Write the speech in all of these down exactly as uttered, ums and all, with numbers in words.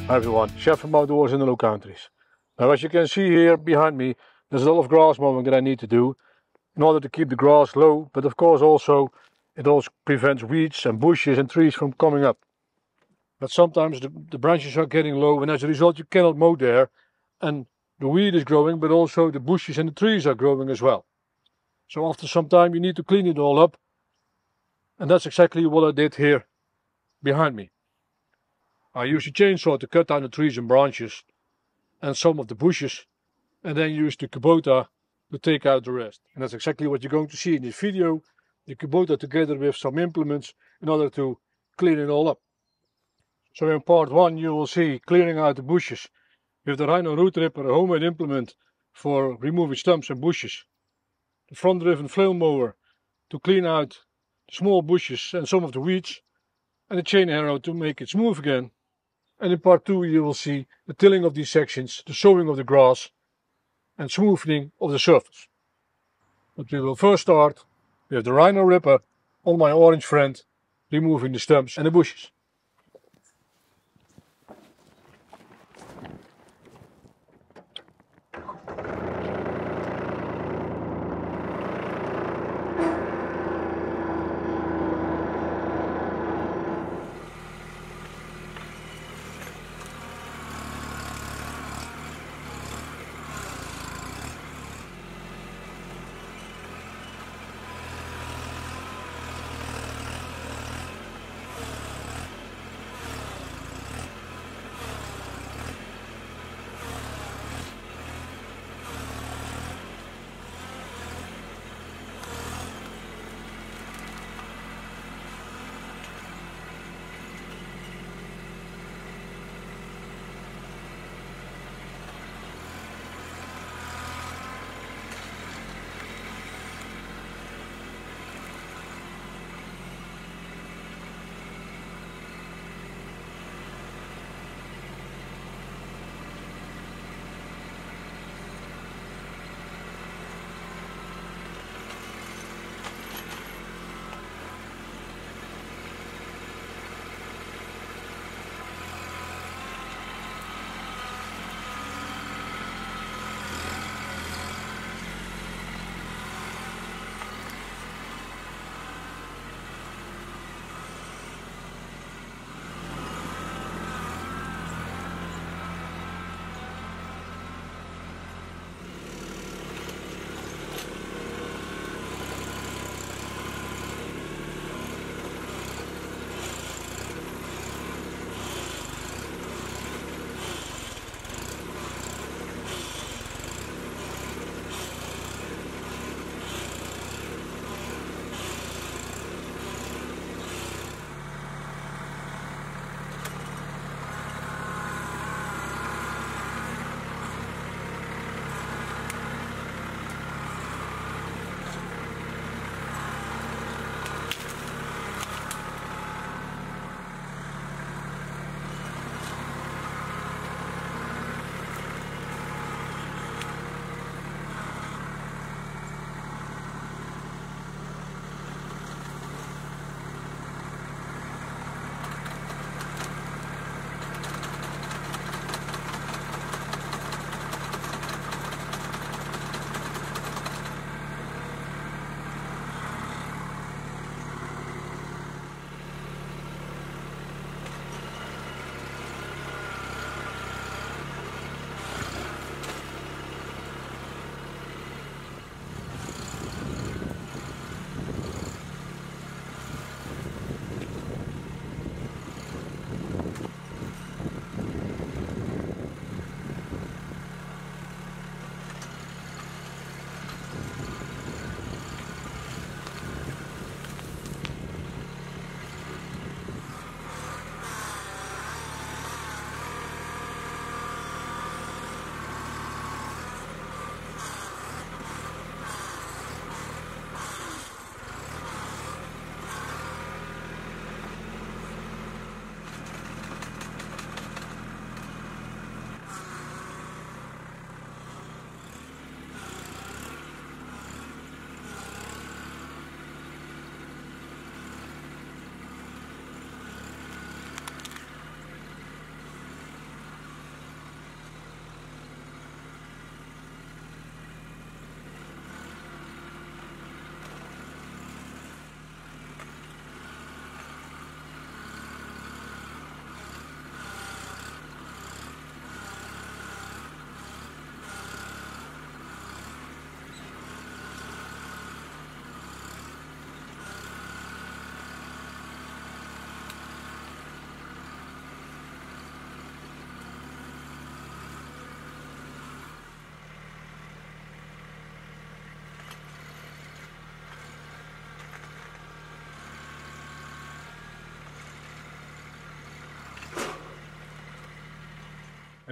Hi everyone, Chef from Outdoors in the Low Countries. Now as you can see here behind me, there's a lot of grass mowing that I need to do in order to keep the grass low, but of course also it also prevents weeds and bushes and trees from coming up. But sometimes the, the branches are getting low and as a result you cannot mow there, and the weed is growing, but also the bushes and the trees are growing as well. So after some time you need to clean it all up, and that's exactly what I did here behind me. I used a chainsaw to cut down the trees and branches and some of the bushes, and then used the Kubota to take out the rest. And that's exactly what you're going to see in this video, the Kubota together with some implements in order to clean it all up. So in part one you will see clearing out the bushes with the Rhino Ripper, a homemade implement for removing stumps and bushes. The front driven flail mower to clean out the small bushes and some of the weeds, and the chain harrow to make it smooth again. And in part two you will see the tilling of these sections, the sowing of the grass and smoothing of the surface. But we will first start with the Rhino Ripper on my orange friend, removing the stumps and the bushes.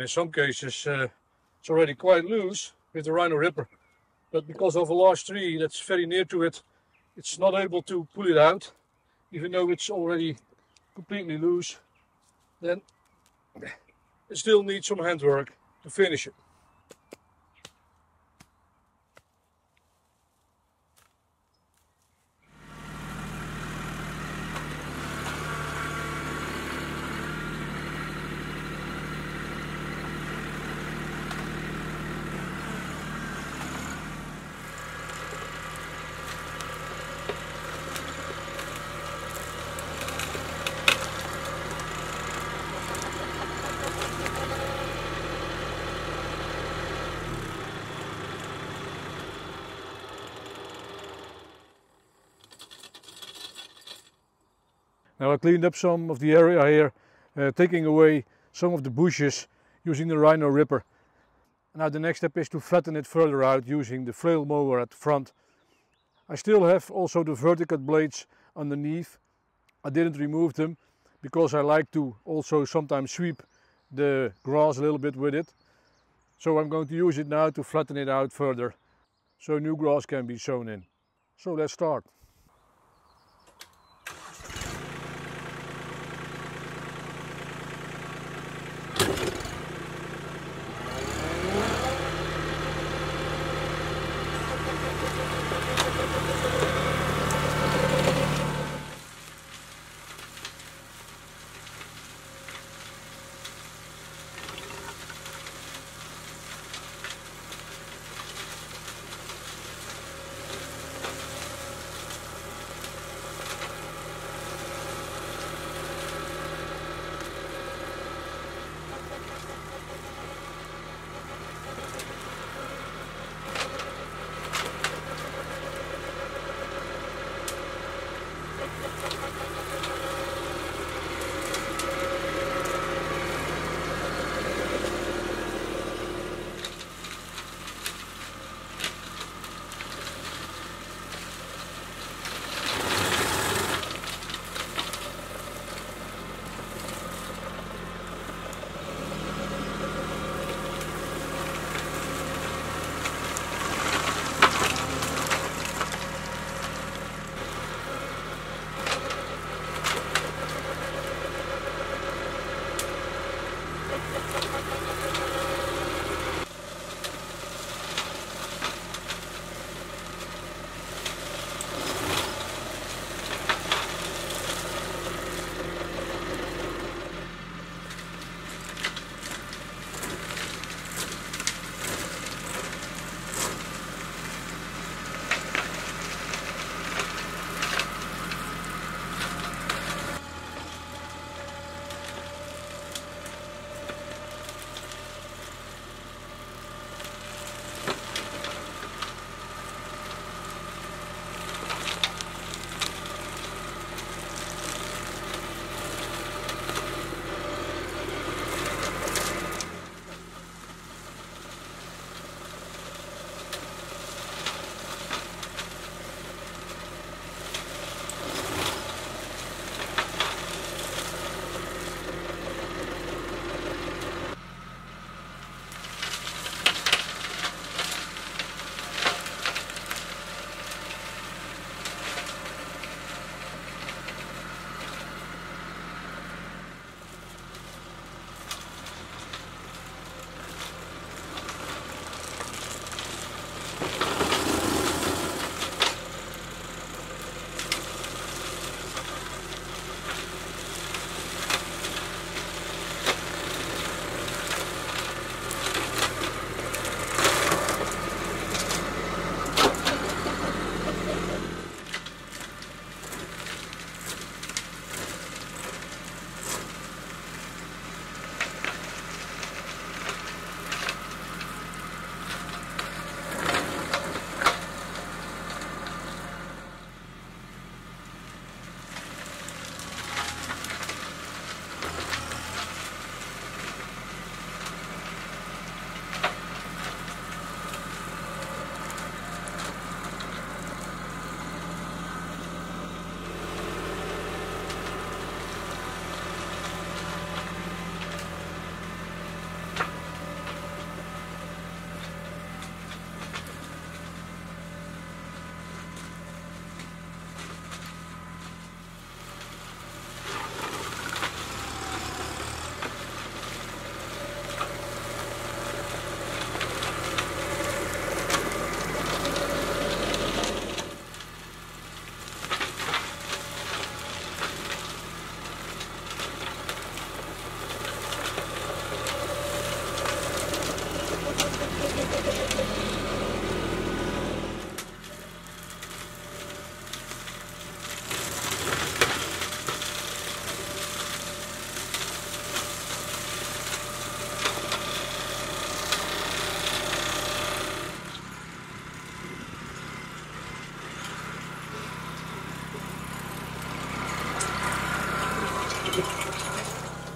in some cases uh, it's already quite loose with the Rhino Ripper, but because of a large tree that's very near to it, it's not able to pull it out, even though it's already completely loose. Then it still needs some handwork to finish it. Now I cleaned up some of the area here, uh, taking away some of the bushes using the Rhino Ripper. Now the next step is to flatten it further out using the flail mower at the front. I still have also the vertical blades underneath. I didn't remove them because I like to also sometimes sweep the grass a little bit with it. So I'm going to use it now to flatten it out further so new grass can be sown in. So let's start.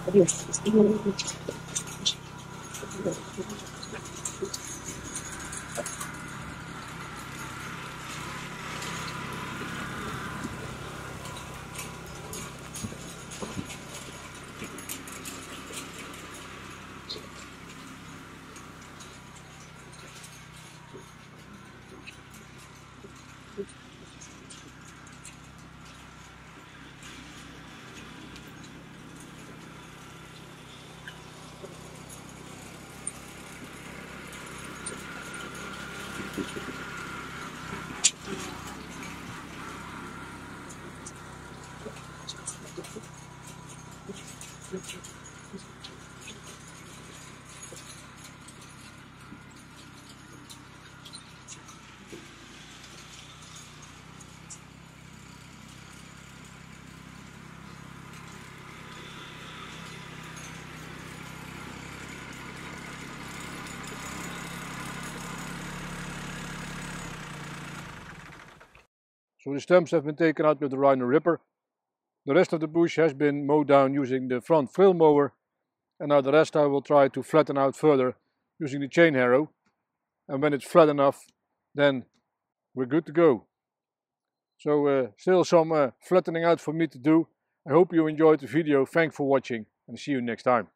So the stumps have been taken out with the Rhino Ripper. The rest of the bush has been mowed down using the front flail mower, and now the rest I will try to flatten out further using the chain harrow, and when it's flat enough then we're good to go. So uh, still some uh, flattening out for me to do. I hope you enjoyed the video. Thanks for watching and see you next time.